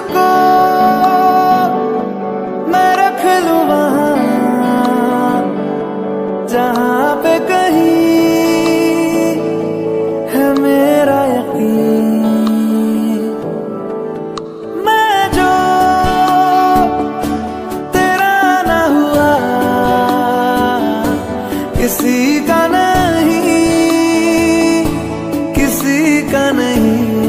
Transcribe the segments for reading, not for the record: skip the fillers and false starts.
तुझको मैं रख लूं वहां जहां पे कहीं है मेरा यकीन। मैं जो तेरा ना हुआ किसी का नहीं, किसी का नहीं।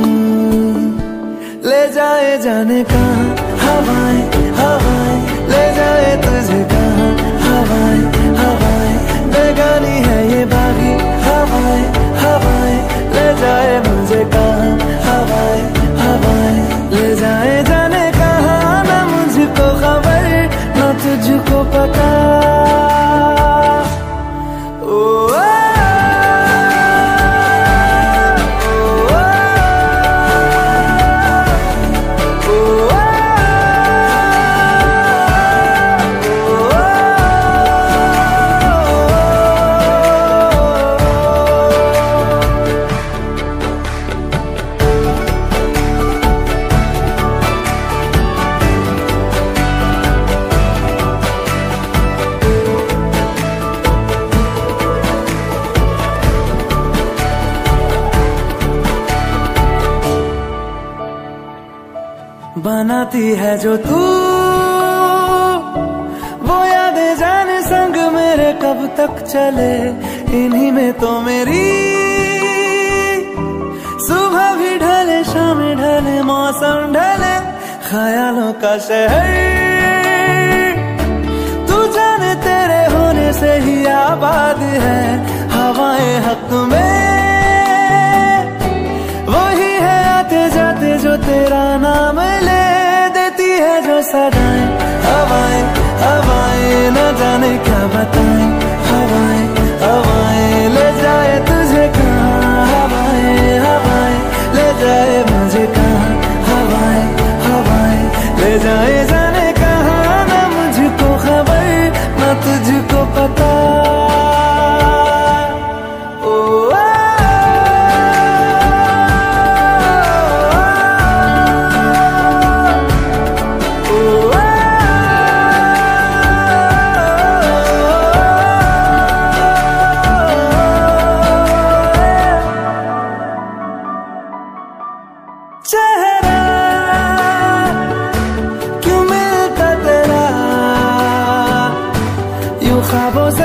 ले जाए जाने कहाँ हवाएं हवाएं, ले जाए तुझे कहाँ हवाएं हवाएं। बेगानी है ये बागी हवाएं हवाएं, ले जाए मुझे कहाँ हवाएं हवाएं। ले जाए जाने कहाँ ना मुझको खबर ना तुझको पता। बनाती है जो तू वो यादें जाने संग मेरे कब तक चले। इन्हीं में तो मेरी सुबह भी ढले शाम ढले मौसम ढले। ख्यालों का शहर तू जाने तेरे होने से ही आबाद है। हवाएं हक में वही है आते जाते जो तेरा नाम ले देती है जो सदाएं। हवाएं हवाएं न जाने क्या बताएं। हवाएं हवाएं ले जाए तुझे कहाँ हवाएं हवाएं, ले जाए मुझे कहाँ हवाएं हवाएं। ले जाए जाने कहाँ ना मुझको खबर ना तुझको पता। चेहरा क्यों मिलता तेरा यूं ख्वाबों से